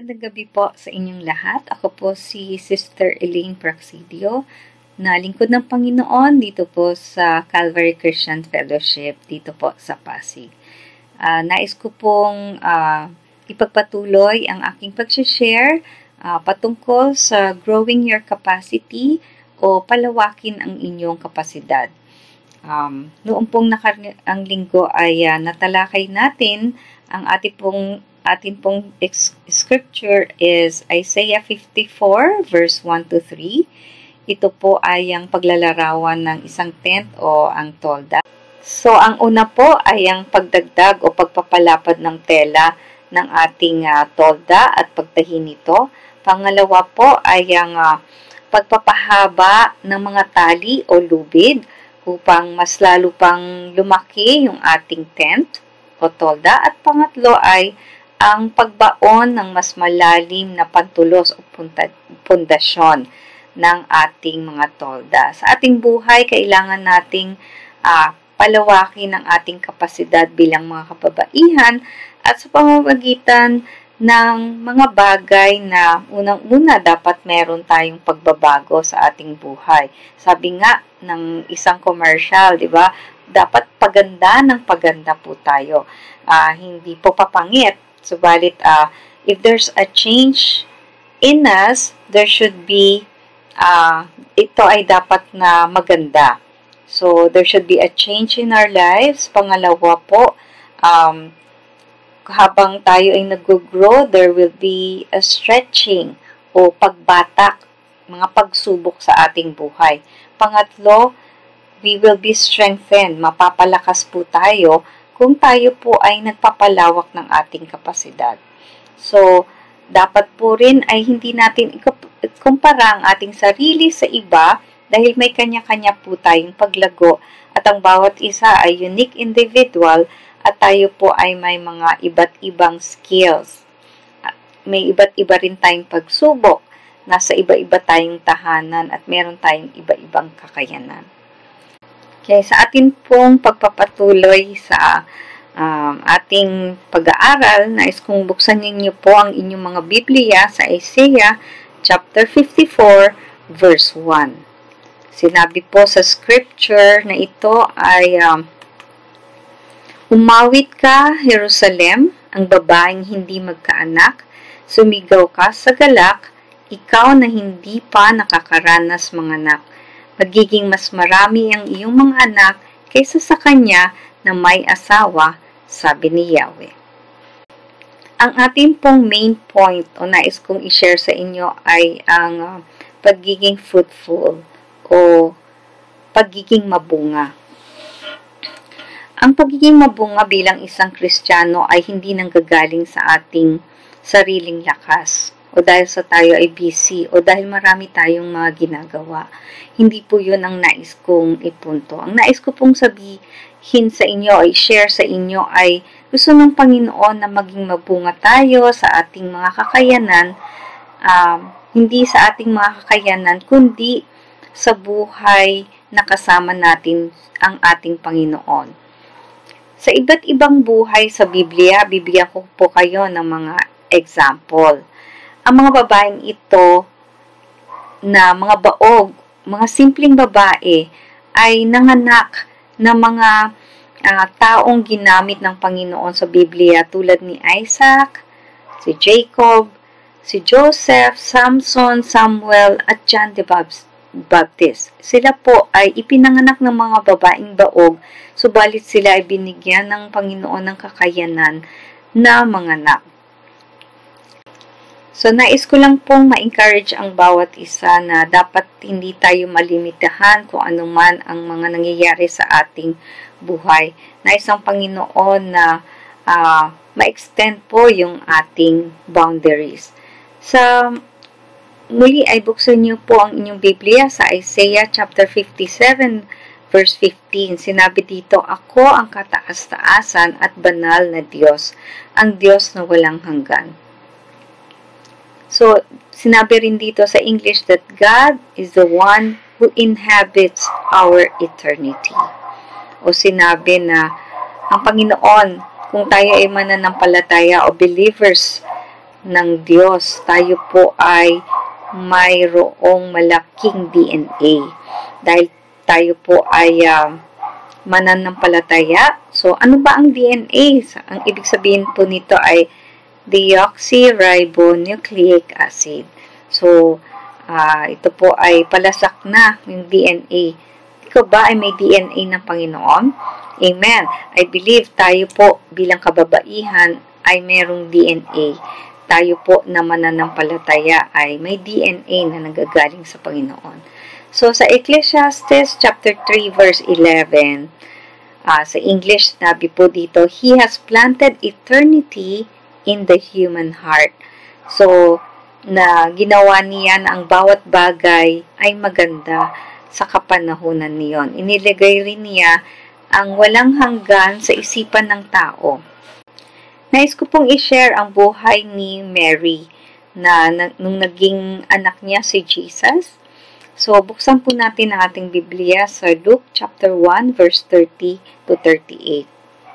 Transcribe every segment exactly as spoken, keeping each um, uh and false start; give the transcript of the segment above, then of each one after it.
Magandang gabi po sa inyong lahat. Ako po si Sister Elaine Praxidio, na lingkod ng Panginoon dito po sa Calvary Christian Fellowship dito po sa Pasig. Uh, nais ko pong uh, ipagpatuloy ang aking pag-share uh, patungkol sa growing your capacity o palawakin ang inyong kapasidad. Um, noong pong nakaraang linggo ay uh, natalakay natin ang ating pong atin pong scripture is Isaiah fifty-four verse one to three. Ito po ay ang paglalarawan ng isang tent o ang tolda. So, ang una po ay ang pagdagdag o pagpapalapad ng tela ng ating uh, tolda at pagtahi nito. Pangalawa po ay ang uh, pagpapahaba ng mga tali o lubid upang mas lalo pang lumaki yung ating tent o tolda. At pangatlo ay ang pagbaon ng mas malalim na pantulos o pundasyon ng ating mga tolda. Sa ating buhay, kailangan nating uh, palawakin ang ating kapasidad bilang mga kababaihan at sa pamamagitan ng mga bagay na unang-una dapat meron tayong pagbabago sa ating buhay. Sabi nga ng isang commercial, di ba? Dapat paganda ng paganda po tayo. Uh, hindi po papangit. Subalit, uh, if there's a change in us, there should be, uh, ito ay dapat na maganda. So, there should be a change in our lives. Pangalawa po, um, habang tayo ay nag-grow, there will be a stretching o pagbatak, mga pagsubok sa ating buhay. Pangatlo, we will be strengthened. Mapapalakas po tayo kung tayo po ay nagpapalawak ng ating kapasidad. So, dapat po rin ay hindi natin ikumpara ang ating sarili sa iba dahil may kanya-kanya po tayong paglago at ang bawat isa ay unique individual at tayo po ay may mga iba't ibang skills. May iba't iba rin tayong pagsubok, nasa iba-iba tayong tahanan at meron tayong iba-ibang kakayanan. Okay, sa atin pong pagpapatuloy sa um, ating pag-aaral, nais kong buksan ninyo po ang inyong mga Biblia sa Isaiah chapter fifty-four verse one. Sinabi po sa scripture na ito ay um, umawit ka, Jerusalem, ang babaeng hindi magkaanak, sumigaw ka sa galak, ikaw na hindi pa nakakaranas mga anak. Magiging mas marami ang iyong mga anak kaysa sa kanya na may asawa, sabi ni Yahweh. Ang ating pong main point o nais kong i-share sa inyo ay ang uh, pagiging fruitful o pagiging mabunga. Ang pagiging mabunga bilang isang Kristiyano ay hindi nanggagaling sa ating sariling lakas o dahil sa tayo ay busy o dahil marami tayong mga ginagawa. Hindi po yun ang nais kong ipunto. Ang nais ko pong sabihin sa inyo ay share sa inyo ay gusto ng Panginoon na maging mabunga tayo sa ating mga kakayanan, um, hindi sa ating mga kakayanan, kundi sa buhay na kasama natin ang ating Panginoon. Sa iba't ibang buhay sa Biblia, bibigyan ko po kayo ng mga example. Ang mga babaeng ito na mga baog, mga simpleng babae, ay nanganak ng mga uh, taong ginamit ng Panginoon sa Biblia tulad ni Isaac, si Jacob, si Joseph, Samson, Samuel, at John the Baptist. Sila po ay ipinanganak ng mga babaeng baog, subalit sila ay binigyan ng Panginoon ng kakayanan na manganak. So, nais ko lang pong ma-encourage ang bawat isa na dapat hindi tayo malimitahan kung ano man ang mga nangyayari sa ating buhay. Nais ang Panginoon na uh, ma-extend po yung ating boundaries. Sa muli ay buksan niyo po ang inyong Biblia sa Isaiah chapter fifty-seven verse fifteen. Sinabi dito, ako ang kataas-taasan at banal na Diyos, ang Diyos na walang hanggan. So, sinabi rin dito sa English that God is the one who inhabits our eternity. O sinabi na ang Panginoon, kung tayo ay mananampalataya o believers ng Diyos. Tayo po ay mayroong malaking D N A. Dahil tayo po ay uh, mananampalataya. So, ano ba ang D N A? Ang ibig sabihin po nito ay deoxyribonucleic acid. So, uh, ito po ay palasak na yung D N A. Ikaw ba ay may D N A ng Panginoon? Amen. I believe tayo po bilang kababaihan ay merong D N A. Tayo po na mananampalataya ay may D N A na nagagaling sa Panginoon. So, sa Ecclesiastes chapter three verse eleven, uh, sa English, sabi po dito, He has planted eternity in the human heart. So, na ginawa niya na ang bawat bagay ay maganda sa kapanahunan niyon. Inilagay rin niya ang walang hanggan sa isipan ng tao. Nais ko pong i-share ang buhay ni Mary na, na nung naging anak niya si Jesus. So, buksan po natin ang ating Biblia sa Luke chapter one verse thirty to thirty-eight.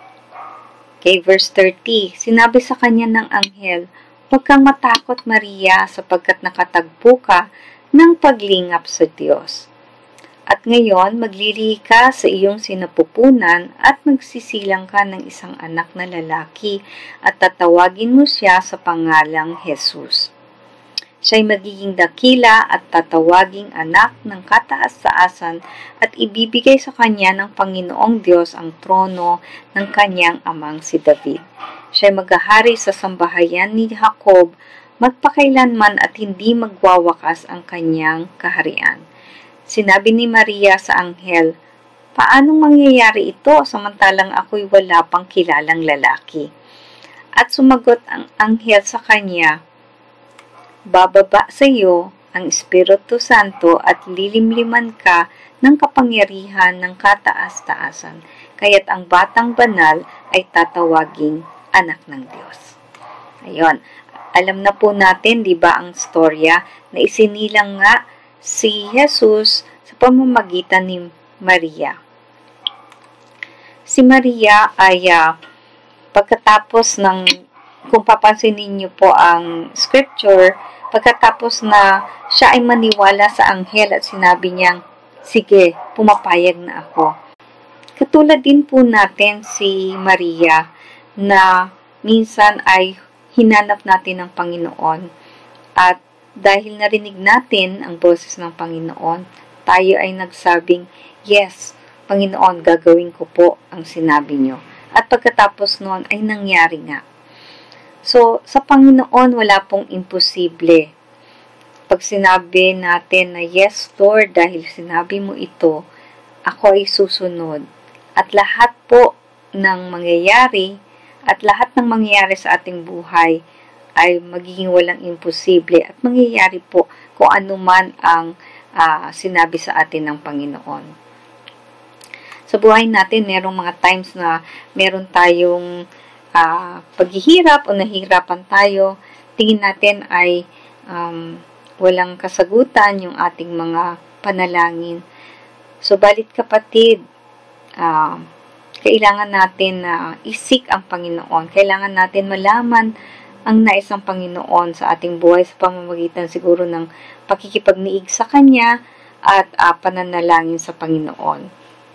Okay, verse thirty. Sinabi sa kanya ng anghel, "Huwag kang matakot, Maria, sapagkat nakatagpo ka ng paglingap sa Diyos. At ngayon, maglilihi ka sa iyong sinapupunan at magsisilang ka ng isang anak na lalaki at tatawagin mo siya sa pangalang Jesus. Siya'y magiging dakila at tatawaging anak ng kataas-taasan at ibibigay sa kanya ng Panginoong Diyos ang trono ng kanyang amang si David. Siya'y maghahari sa sambahayan ni Jacob magpakailanman at hindi magwawakas ang kanyang kaharian." Sinabi ni Maria sa anghel, "Paanong mangyayari ito samantalang ako'y wala pang kilalang lalaki?" At sumagot ang anghel sa kanya, "Bababa sa iyo ang Espiritu Santo at lilimliman ka ng kapangyarihan ng kataas-taasan, kaya't ang batang banal ay tatawaging anak ng Diyos." Ayun, alam na po natin, di ba, ang storya na isinilang nga si Jesus sa pamamagitan ni Maria. Si Maria ay uh, pagkatapos ng, kung papansinin niyo po ang scripture, pagkatapos na siya ay maniwala sa anghel at sinabi niyang, "Sige, pumapayag na ako." Katulad din po natin si Maria na minsan ay hinanap natin ng Panginoon at dahil narinig natin ang boses ng Panginoon, tayo ay nagsabing, "Yes, Panginoon, gagawin ko po ang sinabi niyo." At pagkatapos noon ay nangyari nga. So, sa Panginoon, wala pong imposible. Pag sinabi natin na, "Yes, Lord, dahil sinabi mo ito, ako ay susunod." At lahat po ng mangyayari, at lahat ng mangyayari sa ating buhay, ay magiging walang imposible at mangyayari po kung ano man ang uh, sinabi sa atin ng Panginoon. Sa buhay natin, merong mga times na meron tayong uh, paghihirap o nahihirapan tayo, tingin natin ay um, walang kasagutan yung ating mga panalangin. So, balit kapatid, uh, kailangan natin na uh, isik ang Panginoon. Kailangan natin malaman ang nais ng Panginoon sa ating buhay sa pamamagitan siguro ng pakikipagniig sa Kanya at uh, pananalangin sa Panginoon.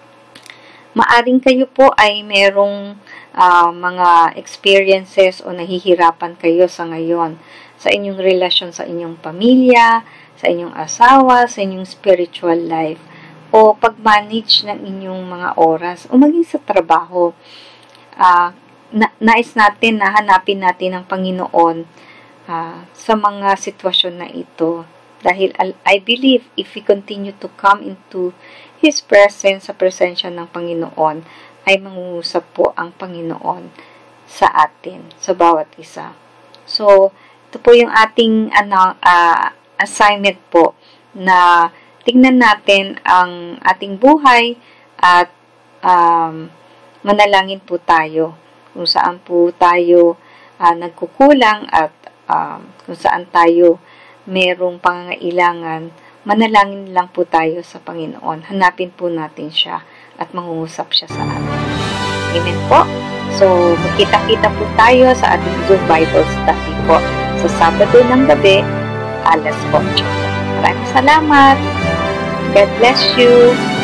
Maaring kayo po ay merong uh, mga experiences o nahihirapan kayo sa ngayon sa inyong relasyon sa inyong pamilya, sa inyong asawa, sa inyong spiritual life, o pag-manage ng inyong mga oras, o maging sa trabaho. Uh, Na, nais natin na hanapin natin ang Panginoon uh, sa mga sitwasyon na ito. Dahil I believe if we continue to come into His presence, sa presensya ng Panginoon, ay mangungusap po ang Panginoon sa atin, sa bawat isa. So, ito po yung ating ano, uh, assignment po na tingnan natin ang ating buhay at um, manalangin po tayo kung saan po tayo uh, nagkukulang at uh, kung saan tayo merong pangangailangan, manalangin lang po tayo sa Panginoon. Hanapin po natin siya at mangungusap siya sa atin. Amen po. So, magkita-kita po tayo sa ating Zoom Bible study po sa Sabado ng gabi, alas eight. Maraming salamat. God bless you.